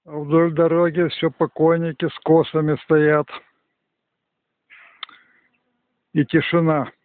Вдоль дороги все покойники с косами стоят. И тишина.